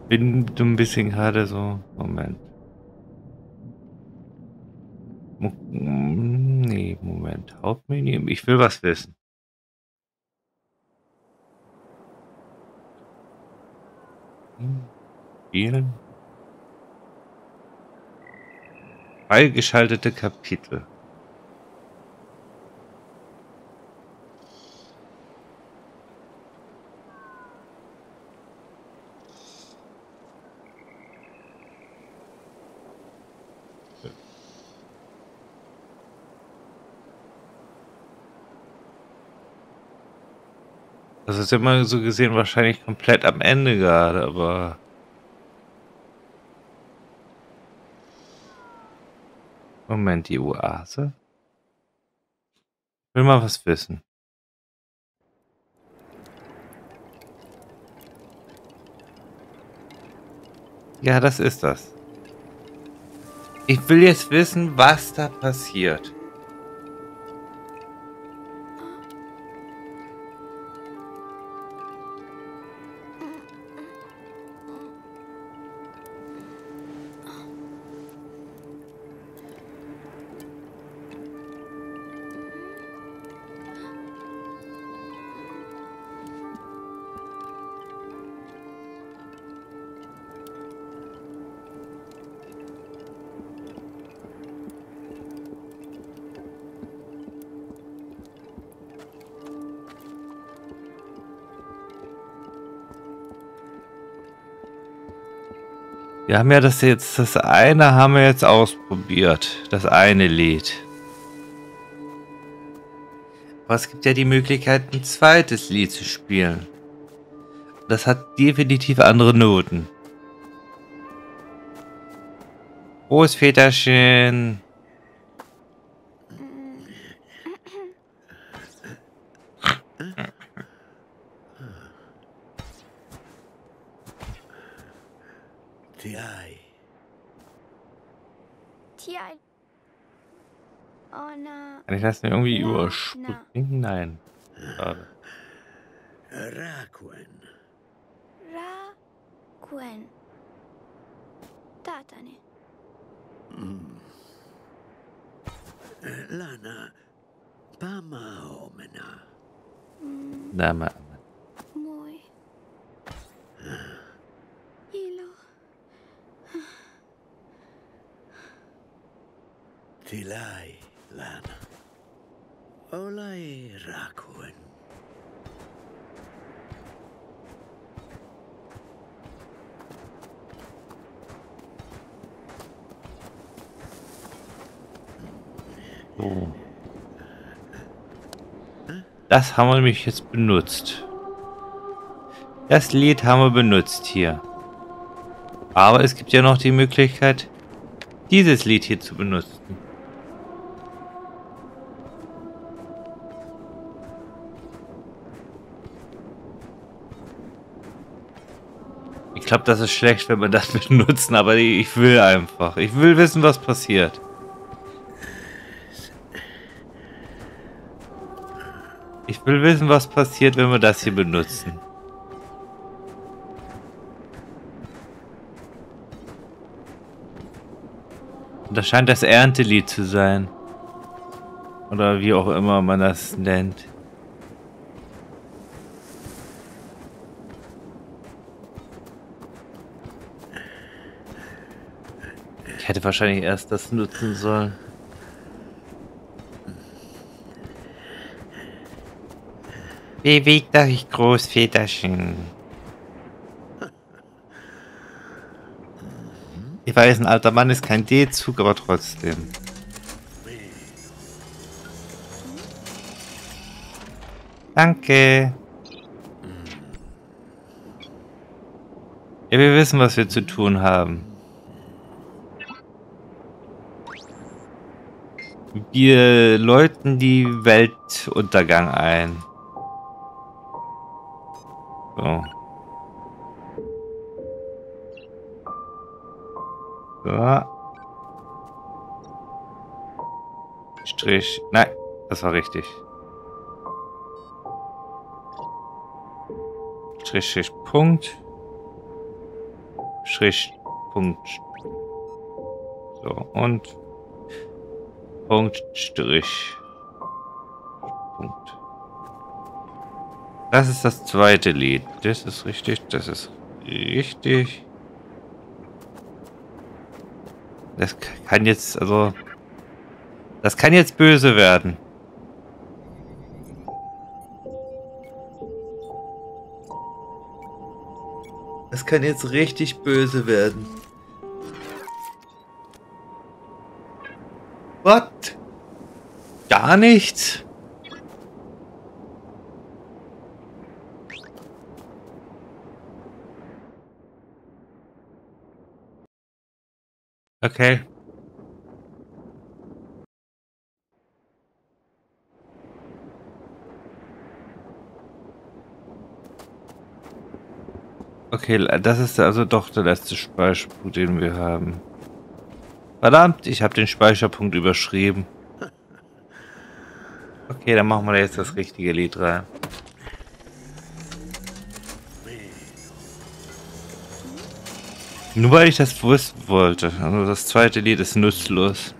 bin so ein bisschen gerade so. Moment. Nee, Moment. Hauptmenü. Ich will was wissen. Spielen. Freigeschaltete Kapitel. Das ist immer so gesehen wahrscheinlich komplett am Ende gerade, aber... Moment, die Oase? Ich will mal was wissen. Ja, das ist das. Ich will jetzt wissen, was da passiert. Wir haben ja das eine haben wir jetzt ausprobiert. Das eine Lied. Aber es gibt ja die Möglichkeit, ein zweites Lied zu spielen. Das hat definitiv andere Noten. Großväterchen. Tiai. Tiai. Oh na. Kann ich das denn irgendwie überspringen? Nein. Schade. Rakuen. Ra-Quen. Tatane. Lana. Pamaomena. Name. Muy. Ilo. Tilai. Lana. Olai Rakuen. So. Das haben wir nämlich jetzt benutzt. Das Lied haben wir benutzt hier. Aber es gibt ja noch die Möglichkeit, dieses Lied hier zu benutzen. Ich glaube, das ist schlecht, wenn wir das benutzen, aber ich will einfach. Ich will wissen, was passiert. Ich will wissen, was passiert, wenn wir das hier benutzen. Und das scheint das Erntelied zu sein. Oder wie auch immer man das nennt. Ich hätte wahrscheinlich erst das nutzen sollen. Bewegt euch, Großväterchen. Ich weiß, ein alter Mann ist kein D-Zug, aber trotzdem. Danke. Ja, wir wissen, was wir zu tun haben. Wir läuten die Weltuntergang ein. So. So. Strich. Nein, das war richtig. Strich, Strich, Punkt. Strich, Punkt. So, und Punkt, Strich, Punkt. Das ist das zweite Lied. Das ist richtig, das ist richtig. Das kann jetzt, also... Das kann jetzt böse werden. Das kann jetzt richtig böse werden. Was? Gar nichts? Okay. Okay, das ist also doch der letzte Speicherpunkt, den wir haben. Verdammt, ich habe den Speicherpunkt überschrieben. Okay, dann machen wir da jetzt das richtige Lied rein. Nur weil ich das wissen wollte. Also das zweite Lied ist nutzlos.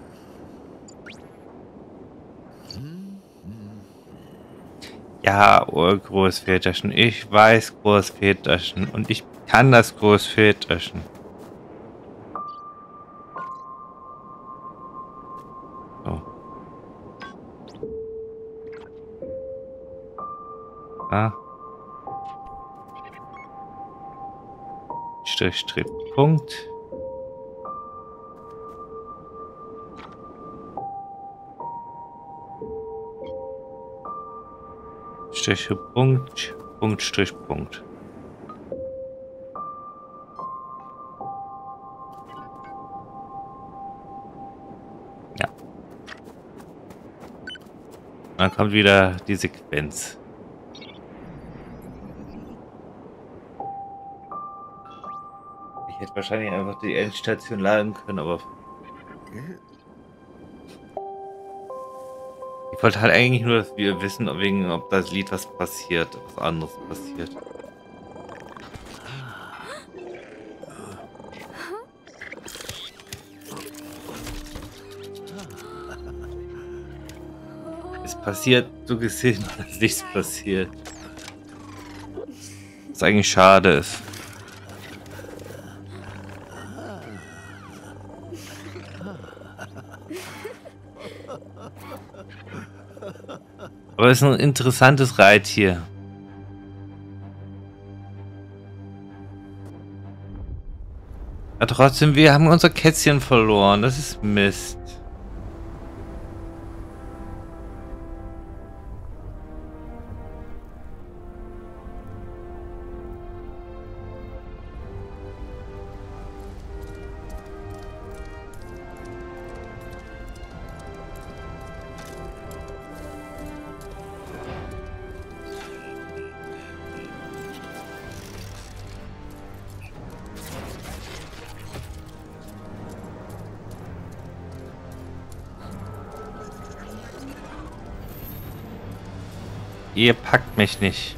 Ja, oh, Großväterchen. Ich weiß Großväterchen. Und ich kann das Großväterchen. So. Ah. Strich, Strich, Punkt. Strich, Punkt, Punkt, Strich, Punkt. Ja. Dann kommt wieder die Sequenz. Ich hätte wahrscheinlich einfach die Endstation laden können, aber... Ich wollte halt eigentlich nur, dass wir wissen, ob das Lied was passiert, was anderes passiert. Es passiert so gesehen, dass nichts passiert. Was eigentlich schade ist. Aber es ist ein interessantes Reittier. Ja, trotzdem, wir haben unser Kätzchen verloren. Das ist Mist. Ihr packt mich nicht.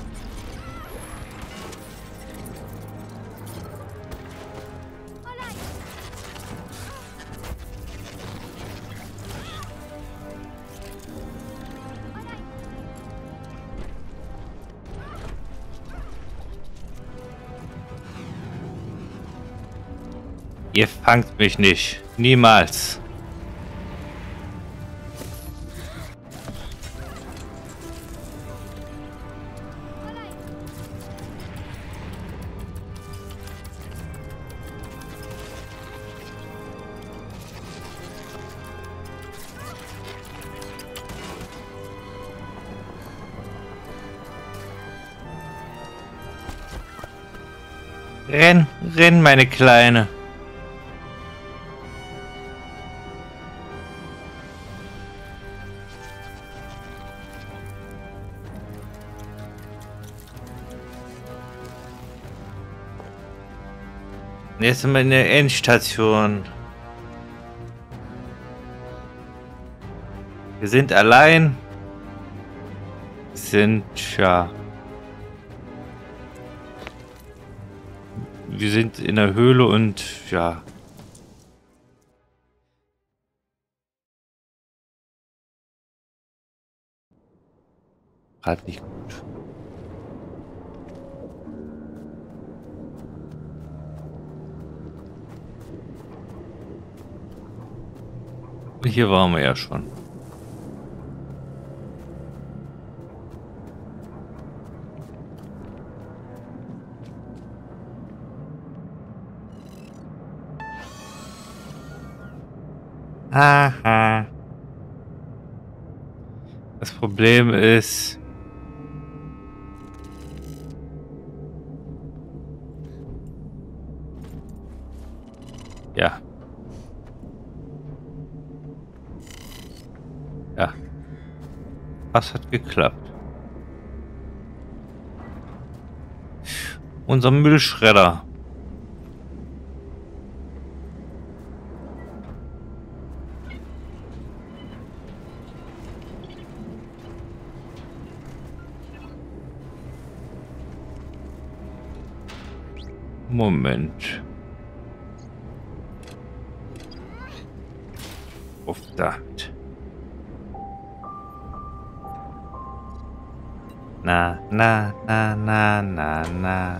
Ihr fangt mich nicht. Niemals. Renn, renn, meine Kleine. Jetzt sind wir in der Endstation. Wir sind allein. wir sind in der Höhle und ja. Gerade nicht gut. Hier waren wir ja schon. Aha. Das Problem ist... Ja. Ja. Was hat geklappt? Unser Müllschredder. Moment. Auf damit. Na, na, na, na, na, na.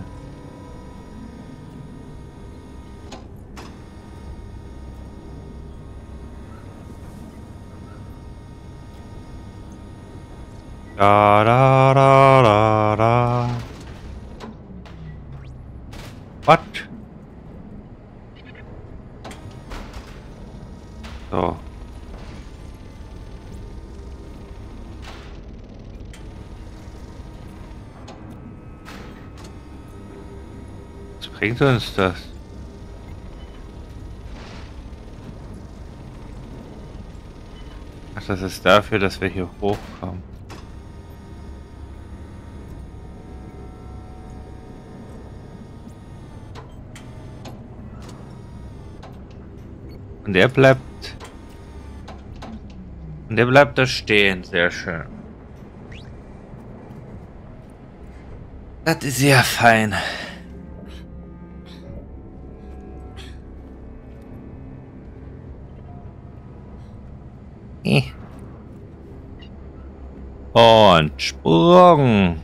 Da, da, da, da, da. What? So. Was bringt uns das? Ach, das ist dafür, dass wir hier hochkommen. Und er bleibt... Und er bleibt da stehen. Sehr schön. Das ist sehr fein. Und Sprung.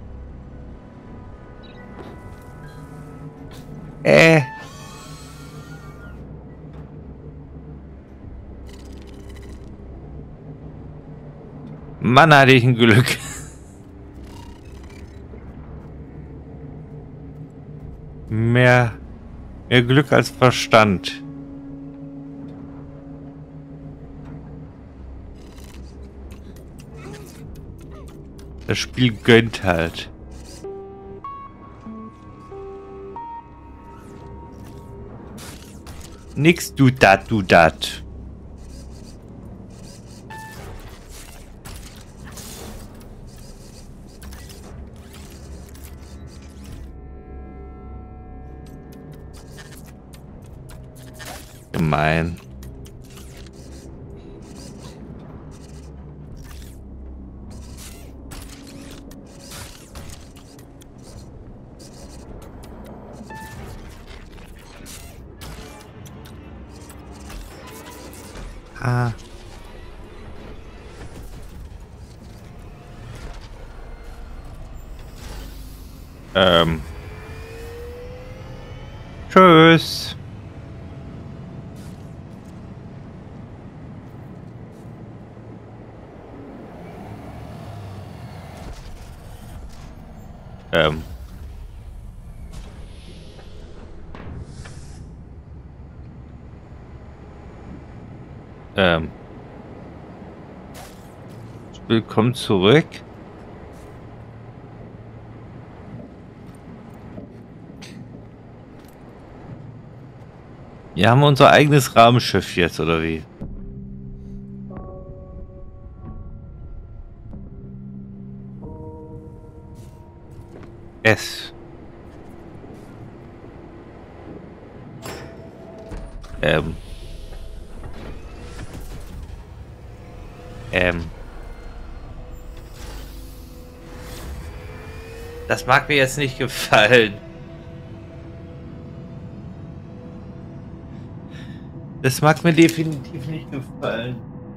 Mann, hatte ich ein Glück. Mehr Glück als Verstand. Das Spiel gönnt halt. Nix du dat, du dat. Gemein. Ah. Tschüss. Willkommen zurück. Wir haben unser eigenes Rahmenschiff jetzt, oder wie? S. Das mag mir jetzt nicht gefallen. Das mag mir definitiv nicht gefallen.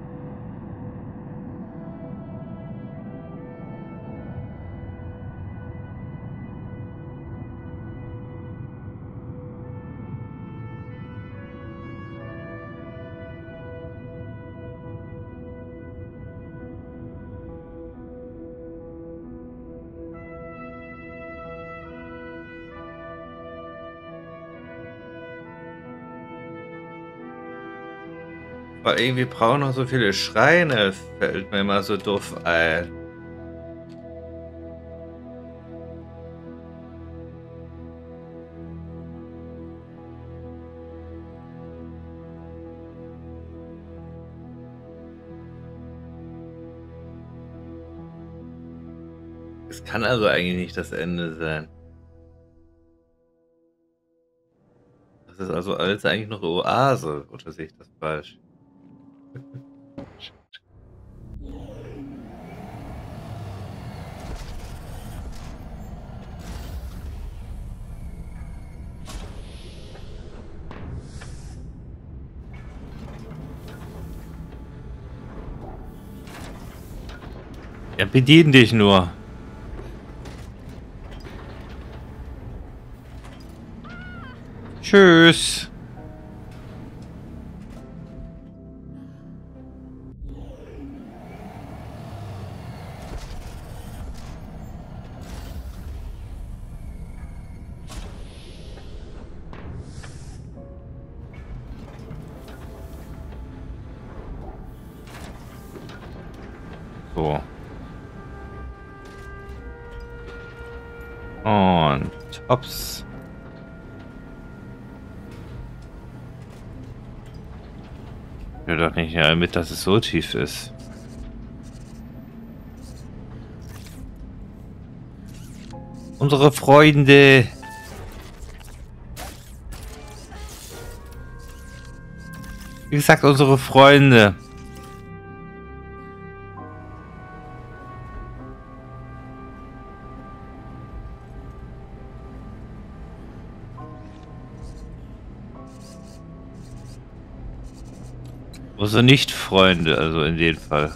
Weil irgendwie brauchen noch so viele Schreine, fällt mir immer so doof ein. Es kann also eigentlich nicht das Ende sein. Das ist also alles eigentlich noch Oase, oder sehe ich das falsch? Ja, bedien dich nur. Tschüss. So. Und hops. Ich will doch nicht damit, dass es so tief ist. Unsere Freunde. Wie gesagt, unsere Freunde. Also nicht Freunde, also in dem Fall.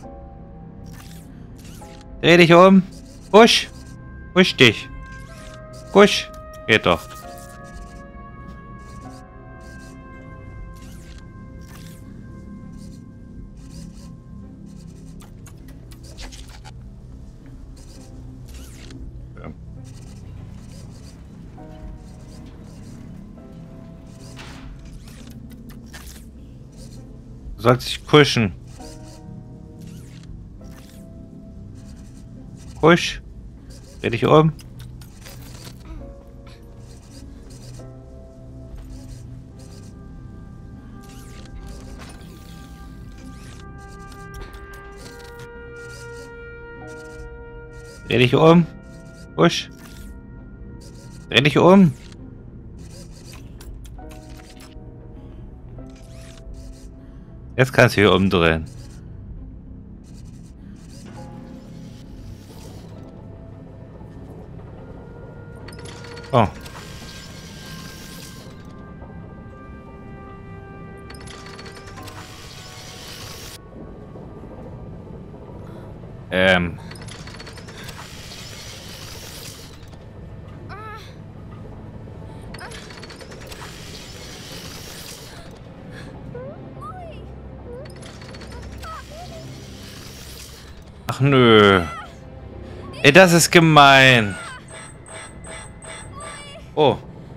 Dreh dich um. Push. Push dich. Push. Geht doch. Ja. Du sollst dich pushen. Push. Dreh dich um. Dreh dich um. Push. Dreh dich um. Jetzt kannst du hier umdrehen. Oh. Ach nö. Ey, das ist gemein. Oh.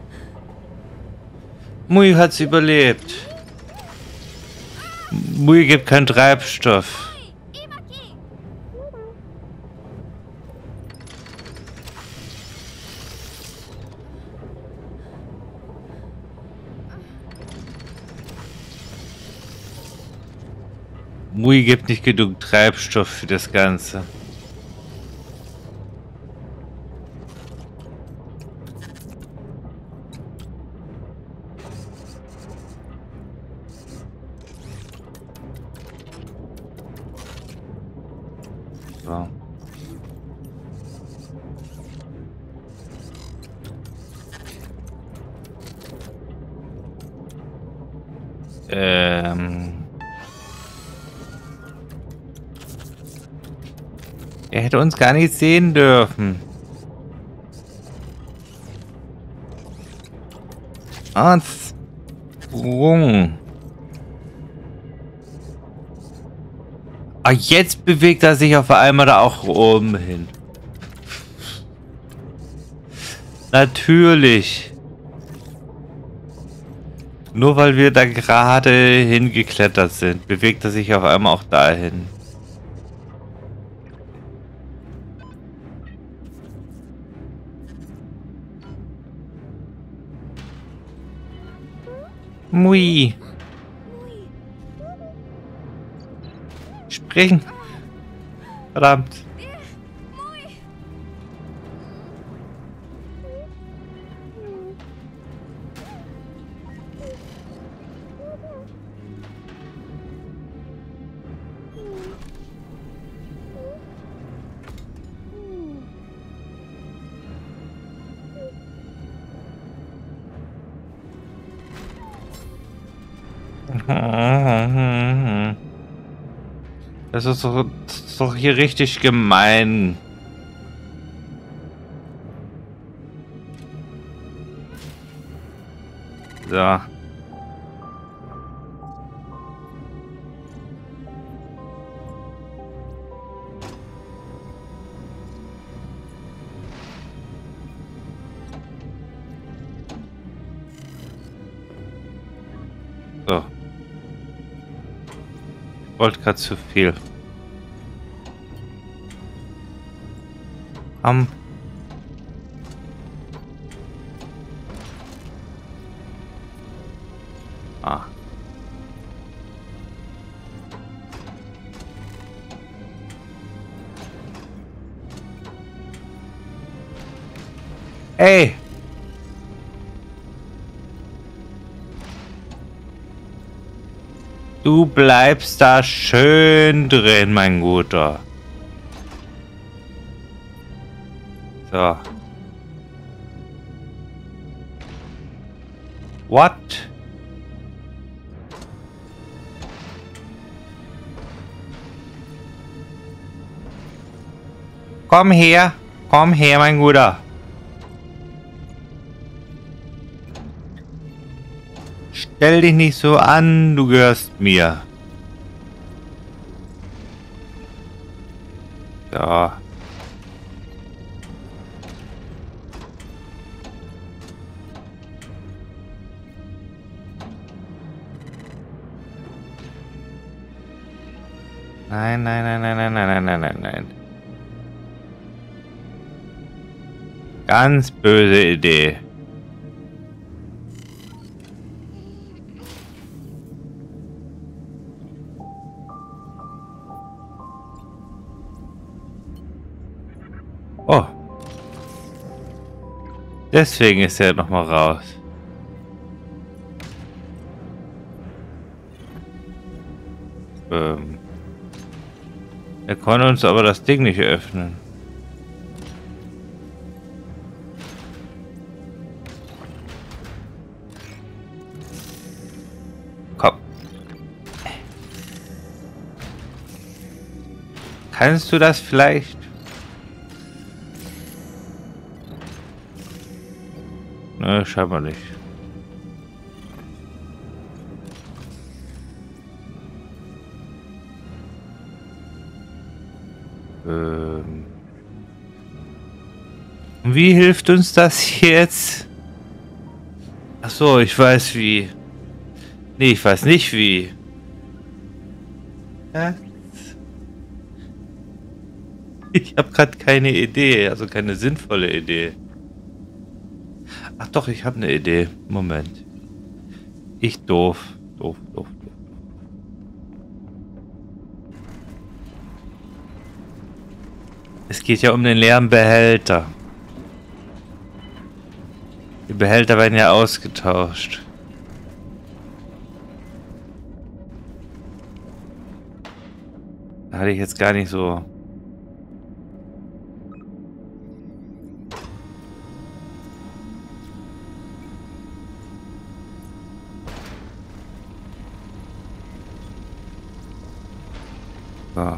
Mui hat's überlebt. Mui gibt keinen Treibstoff. Mui gibt nicht genug Treibstoff für das Ganze. So. Er hätte uns gar nicht sehen dürfen. Sprung. Ah, jetzt bewegt er sich auf einmal da auch oben hin. Natürlich. Nur weil wir da gerade hingeklettert sind, bewegt er sich auf einmal auch dahin. Mui. Springen. Verdammt. Das ist doch hier richtig gemein. So. So. Ich wollte gerade zu viel. Ah. Ey! Du bleibst da schön drin, mein Guter. So. What? Komm her, mein Guter. Stell dich nicht so an, du gehörst mir. So. Nein, nein, nein, nein, nein, nein, nein, nein, nein. Ganz böse Idee. Oh. Deswegen ist er noch mal raus. Er konnte uns aber das Ding nicht öffnen. Komm. Kannst du das vielleicht? Ne, scheinbar nicht. Wie hilft uns das jetzt? Ach so, ich weiß wie. Nee, ich weiß nicht wie. Ja? Ich habe gerade keine Idee, also keine sinnvolle Idee. Ach doch, ich habe eine Idee. Moment. Ich doof. Doof. Es geht ja um den leeren Behälter. Die Behälter werden ja ausgetauscht. Da hatte ich jetzt gar nicht so. So.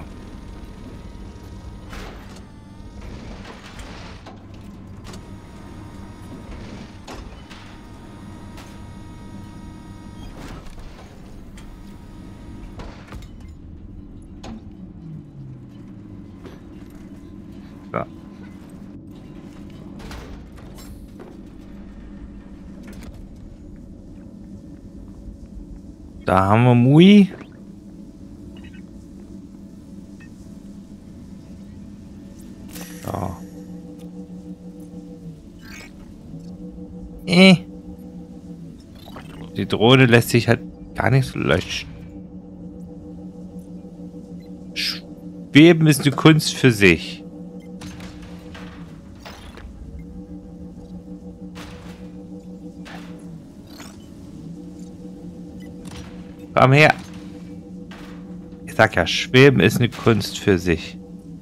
So. Da haben wir Mui. So. Die Drohne lässt sich halt gar nicht so leicht. Schweben ist eine Kunst für sich. Komm her. Ich sag ja, Schweben ist eine Kunst für sich.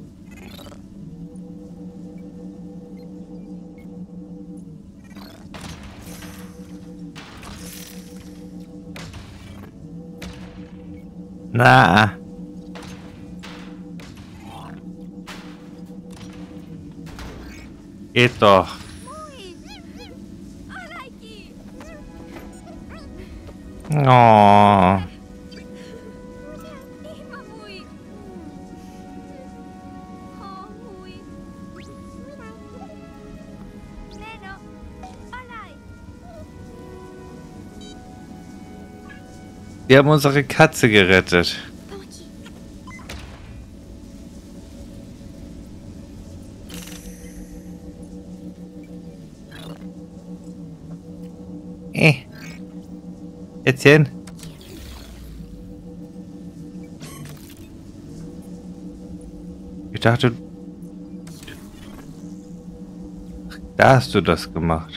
Na. Geht doch. Oh. Wir haben unsere Katze gerettet. Jetzt hin. Ich dachte, da hast du das gemacht.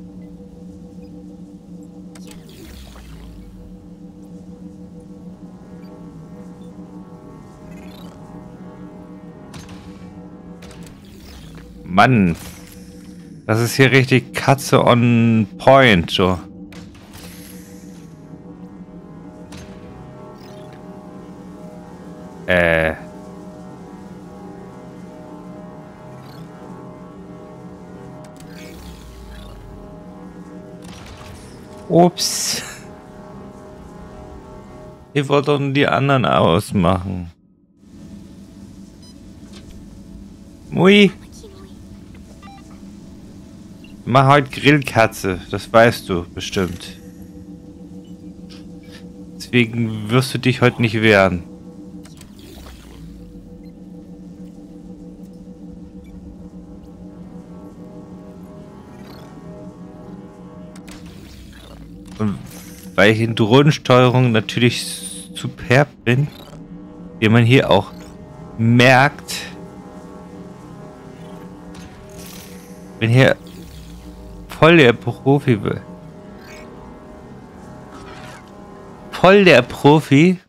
Mann, das ist hier richtig Katze on point, so. Ups. Ich wollte doch die anderen ausmachen. Mui. Mach heute Grillkatze, das weißt du bestimmt. Deswegen wirst du dich heute nicht wehren. Und weil ich in Drohnensteuerung natürlich superb bin, wie man hier auch merkt, bin hier voll der Profi. Voll der Profi.